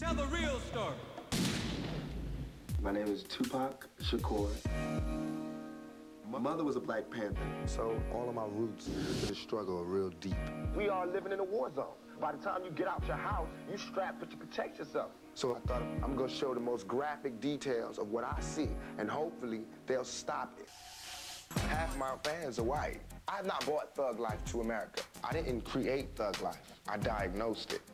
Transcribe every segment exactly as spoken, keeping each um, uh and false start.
Tell the real story. My name is Tupac Shakur. My mother was a Black Panther, so all of my roots to the struggle are real deep. We are living in a war zone. By the time you get out your house, you strapped to protect yourself. So I thought I'm gonna show the most graphic details of what I see, and hopefully they'll stop it. Half my fans are white. I have not brought thug life to America. I didn't create thug life. I diagnosed it.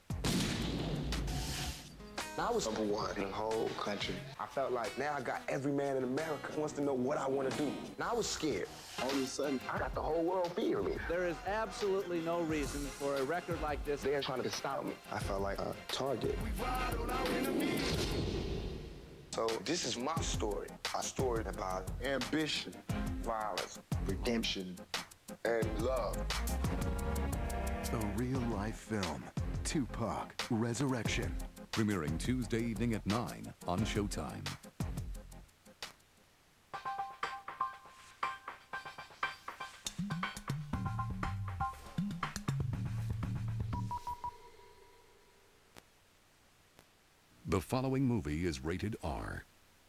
I was number one in the whole country. I felt like now I got every man in America who wants to know what I want to do. And I was scared. All of a sudden, I got the whole world fearing me. There is absolutely no reason for a record like this. They're trying to stop me. I felt like a target. We ride on our enemies. So this is my story. A story about ambition, violence, redemption, and love. A real-life film, Tupac, Resurrection. Premiering Tuesday evening at nine on Showtime. The following movie is rated R.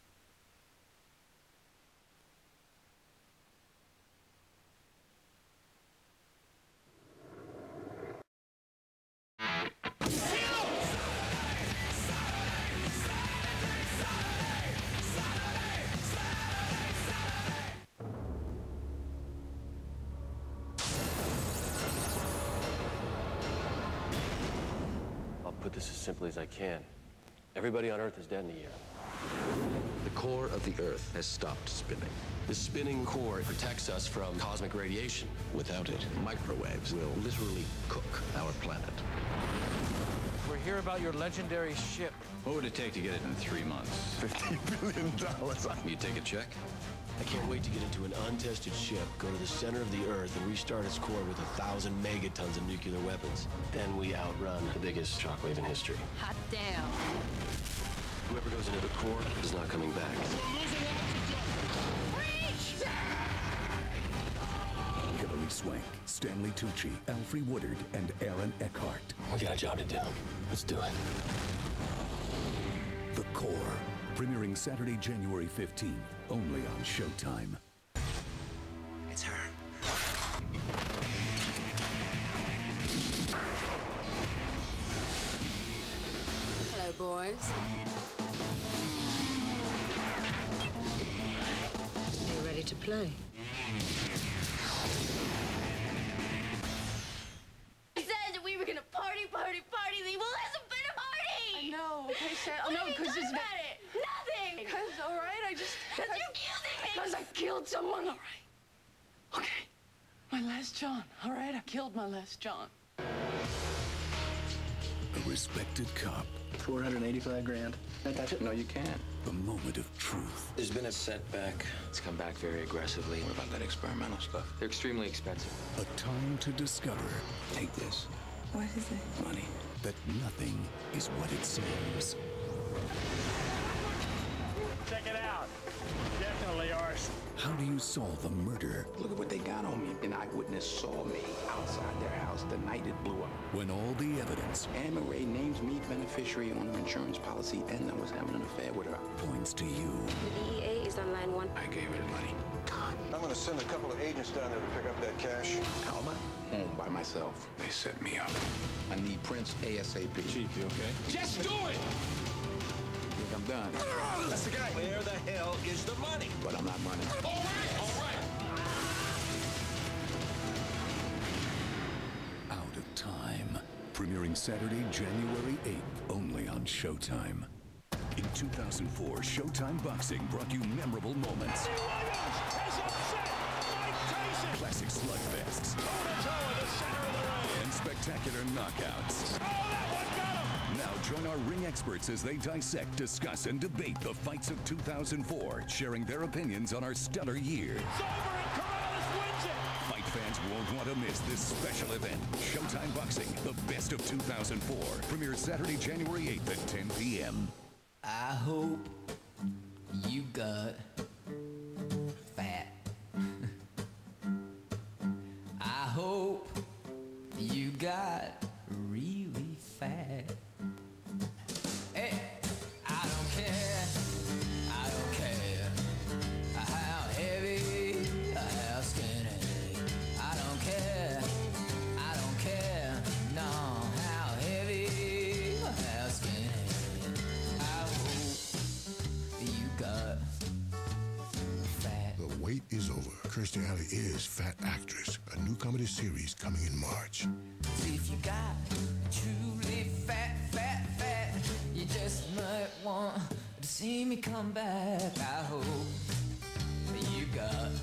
Put this as simply as I can. Everybody on Earth is dead in a year. The core of the Earth has stopped spinning. The spinning core protects us from cosmic radiation. Without it, microwaves will literally cook our planet. We're here about your legendary ship. What would it take to get it in three months? fifty billion dollars. You take a check? I can't wait to get into an untested ship, go to the center of the Earth, and restart its core with a thousand megatons of nuclear weapons. Then we outrun the biggest shockwave in history. Hot damn. Whoever goes into the core is not coming back. Reach! Hilary Swank, Stanley Tucci, Alfre Woodard, and Aaron Eckhart. We got a job to do. Let's do it. The Core. Premiering Saturday, January fifteenth, only on Showtime. It's her. Hello, boys. Are you ready to play? He said that we were gonna party, party, party. Well, hasn't been a party. I know. Okay, Sarah. What no, have you because done it's about it? Nothing. Because, all right, I just. Because you killed him. Because I killed someone, all right. Okay. My last John, all right? I killed my last John. A respected cop. four hundred eighty-five grand. Can't touch it? No, you can't. A moment of truth. There's been a setback. It's come back very aggressively. What about that experimental stuff? They're extremely expensive. A time to discover. Take this. What is it? Money. That nothing is what it seems. Check it out. Definitely ours. How do you solve a murder? Look at what they got on me. An eyewitness saw me outside their house the night it blew up. When all the evidence Anne Marie names me beneficiary on her insurance policy, and I was having an affair with her. points to you. The D E A is on line one. I gave her the money. God. I'm gonna send a couple of agents down there to pick up that cash. How am I? Home by myself. They set me up. I need Prince ASAP. Chief, you okay? Just do it! I think I'm done. That's the guy. Where the hell is the money? But I'm not running. All right, all right. Out of Time. Premiering Saturday, January eighth, only on Showtime. In two thousand four, Showtime Boxing brought you memorable moments. Classic slugfests. And spectacular knockouts. Now join our ring experts as they dissect, discuss, and debate the fights of two thousand four, sharing their opinions on our stellar year. Fight fans won't want to miss this special event. Showtime Boxing, the best of two thousand four. Premieres Saturday, January eighth at ten p m I hope you got fat. I hope you got really fat. Hey, Kirstie Alley is Fat Actress, a new comedy series coming in March. See if you got truly fat, fat, fat, you just might want to see me come back. I hope you got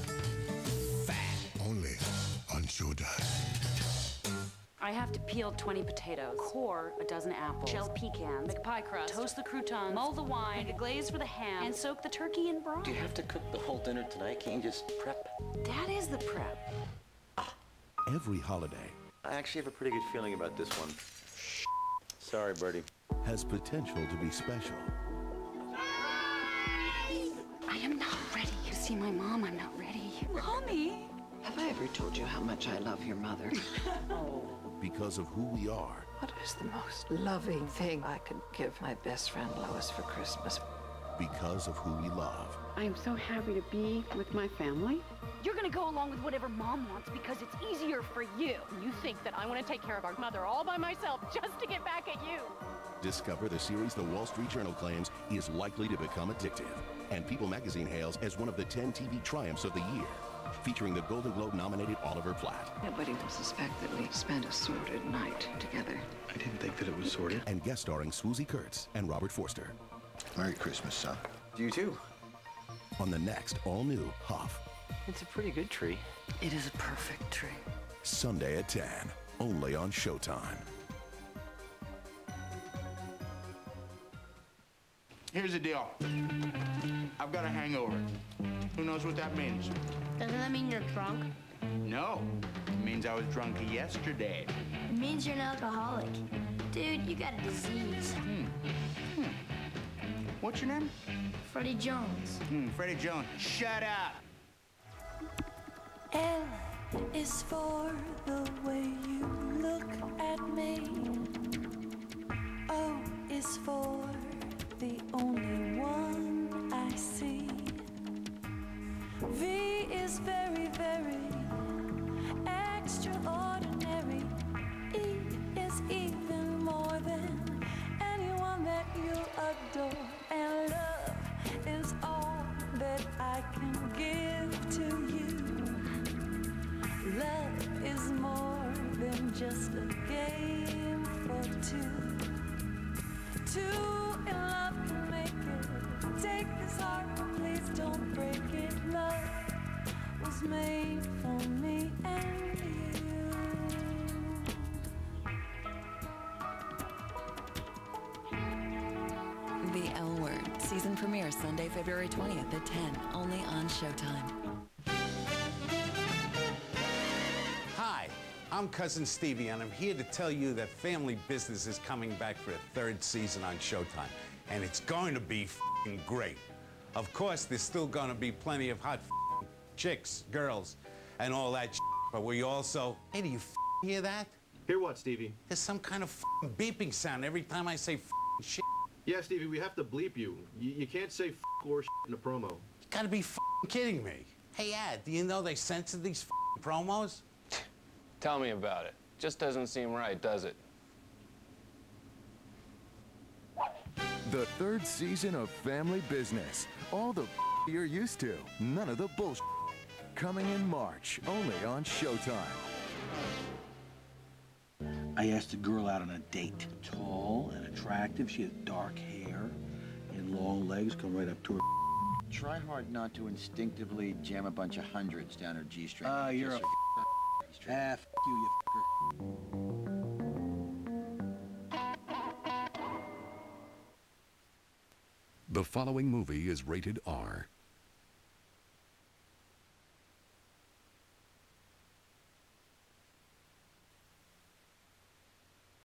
fat. Only on Showtime. I have to peel twenty potatoes, core a dozen apples, shell pecans, make a pie crust, toast the croutons, mull the wine, make a glaze for the ham, and soak the turkey in broth. Do you have to cook the whole dinner tonight? Can't you just prep? That is the prep. Every holiday I actually have a pretty good feeling about this one. Sorry, Bertie. has potential to be special. I am not ready. You see my mom, I'm not ready. Mommy! Have I ever told you how much I love your mother? Oh. Because of who we are. What is the most loving thing I could give my best friend Lois for Christmas? Because of who we love. I am so happy to be with my family. You're gonna go along with whatever Mom wants because it's easier for you. You think that I want to take care of our mother all by myself just to get back at you. Discover the series the Wall Street Journal claims is likely to become addictive, and People magazine hails as one of the ten T V triumphs of the year, featuring the Golden Globe-nominated Oliver Platt. Nobody will suspect that we spent a sordid night together. I didn't think that it was sordid. And guest starring Swoozie Kurtz and Robert Forster. Merry Christmas, son. You too. On the next all-new Huff. It's a pretty good tree. It is a perfect tree. Sunday at ten, only on Showtime. Here's the deal. I've got a hangover. Who knows what that means? Doesn't that mean you're drunk? No. It means I was drunk yesterday. It means you're an alcoholic. Dude, you got a disease. Hmm. Hmm. What's your name? Freddie Jones. Hmm, Freddie Jones. Shut up! L is for the way you look at me. O is for the only one I see. V is very, very extraordinary. E is even more than anyone that you adore. And love is all that I can give to you. Love is more than just a game for two. Two in love can make it. Take this heart, but please don't break it. Love was made for me and you. The L Word, season premiere Sunday, February twentieth at ten, only on Showtime. Hi, I'm Cousin Stevie, and I'm here to tell you that Family Business is coming back for a third season on Showtime, and it's going to be f***ing great. Of course, there's still going to be plenty of hot f***ing chicks, girls, and all that shit, but we also... Hey, do you f***ing hear that? Hear what, Stevie? There's some kind of f***ing beeping sound every time I say f***ing shit. Yeah, Stevie, we have to bleep you. You, you can't say f*** or shit in a promo. You gotta be f***ing kidding me. Hey, Ad, do you know they censored these f***ing promos? Tell me about it. Just doesn't seem right, does it? The third season of Family Business. All the you're used to. None of the bullshit. Coming in March, only on Showtime. I asked a girl out on a date. Tall and attractive. She had dark hair and long legs come right up to her. Try hard not to instinctively jam a bunch of hundreds down her G-string. Ah, uh, you're a f***er. Ah, f*** you, you f***er. The following movie is rated R.